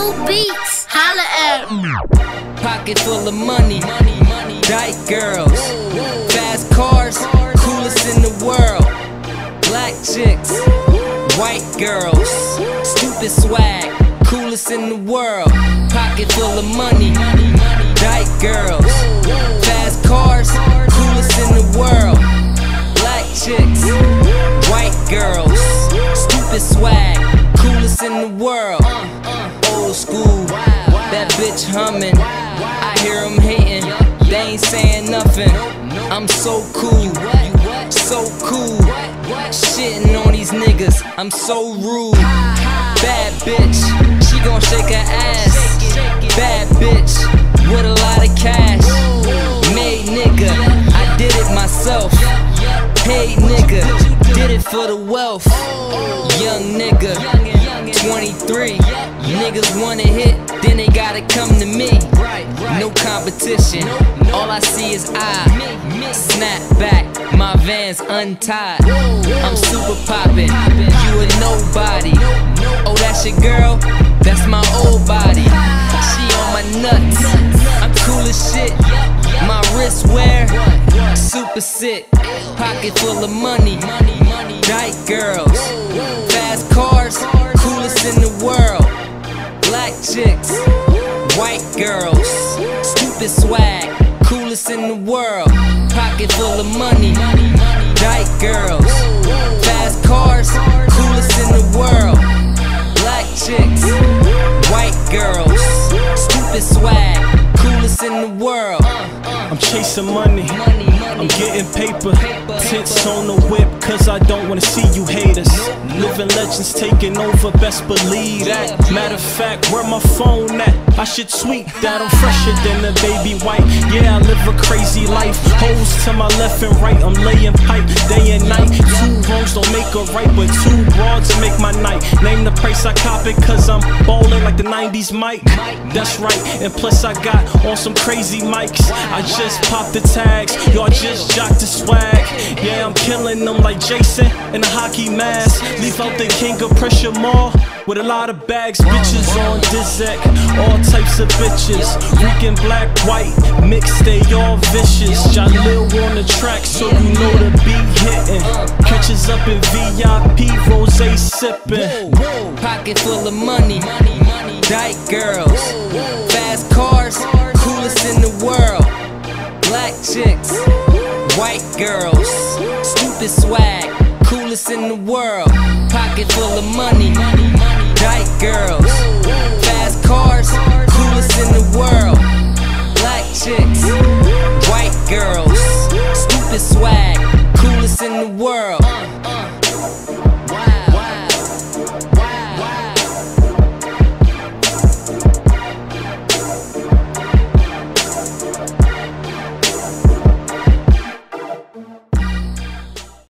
Blue Beats, holla at me. Pocket full of money, dyke girls, fast cars, coolest in the world. Black chicks, white girls, stupid swag, coolest in the world. Pocket full of money, dyke girls, fast cars, coolest in the world. Black chicks, white girls, stupid swag, coolest in the world. Old school, that bitch humming, I hear them hating, they ain't saying nothing. I'm so cool, so cool, shitting on these niggas, I'm so rude. Bad bitch, she gon' shake her ass. Bad bitch, with a lot of cash. Made nigga, I did it myself. Paid nigga, did it for the wealth. Young nigga, 23. Niggas wanna hit, then they gotta come to me. No competition, all I see is I. Snap back, my Vans untied. I'm super poppin', you a nobody. Oh, that's your girl? That's my old body. She on my nuts, I'm cool as shit. My wrist wear, super sick. Pocket full of money, dyke girls, fast cars, coolest in the world. Black chicks, white girls, stupid swag, coolest in the world. Pocket full of money, dyke girls, fast cars, coolest in the world. Black chicks, white girls, stupid swag, coolest in the world. I'm chasing money, I'm getting paper. Tints on the whip, cause I don't wanna see you haters. Living legends taking over, best believe that. Matter of fact, where my phone at? I should tweet that I'm fresher than a baby white. Yeah, I live a crazy life. Hoes to my left and right, I'm laying pipe day and night. Two wrongs don't make a right, but two broads to make my night. Name the price, I cop it, cause I'm ballin' like the 90s Mike. That's right, and plus I got on some crazy mics. I just popped the tags, y'all just jock the swag. Yeah, I'm killing them like Jason in a hockey mask. Leave out the king of pressure mall with a lot of bags. Bitches on Dizek, all types of bitches. Freaking black, white, mixed, they all vicious. Jalil on the track, so you know the beat hitting. Catches up in VIP, rosé sipping. Pocket full of money, dyke girls, fast cars, coolest in the world. Black chicks, white girls, stupid swag, coolest in the world. Pocket full of money, dyke girls, fast cars, coolest in the world. Black chicks,